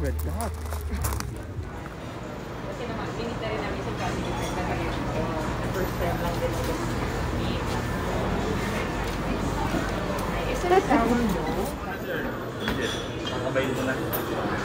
Red dot. Kasi naman, binita rin namin sa cabinet na ganyan. First time lang din ako meet. Ay, isa na sour, no? Sir, yes. Makabay mo na.